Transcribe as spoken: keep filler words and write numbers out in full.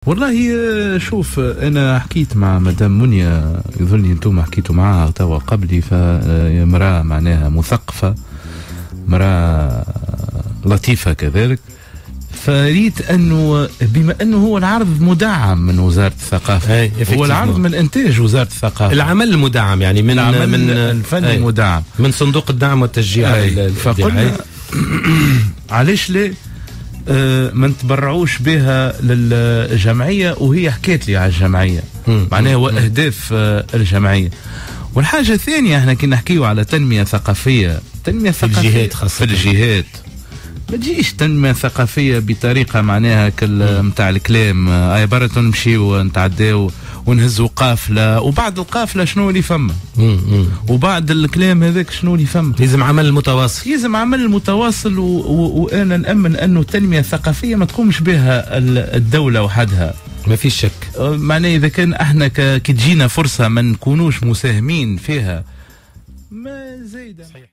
والله شوف، انا حكيت مع مدام منيا، يظني انتم حكيتوا معها توا قبلي، فمراه معناها مثقفه، مراه لطيفه كذلك. فريت انه بما انه هو العرض مدعم من وزاره الثقافه، هو العرض من انتاج وزاره الثقافه، العمل المدعم يعني من العمل من الفني المدعم من صندوق الدعم والتشجيع. فقلنا علاش ليه آه ما نتبرعوش بها للجمعيه، وهي حكيت لي على الجمعيه معناها واهداف آه الجمعيه. والحاجه الثانيه، احنا كي نحكيو على تنميه ثقافيه، تنميه ثقافيه في الجهات خاصه، في الجهات ما تجيش تنمية ثقافية بطريقة معناها كال متاع الكلام، عبارة نمشيو نتعداو ونهزوا قافلة، وبعد القافلة شنو اللي فما، وبعد الكلام هذاك شنو اللي فما. لازم عمل متواصل، لازم عمل متواصل. وأنا نأمن أنه التنمية الثقافية ما تقومش بها الدولة وحدها، ما فيش شك. معناه إذا كان احنا كي تجينا فرصة ما نكونوش مساهمين فيها ما زايدة.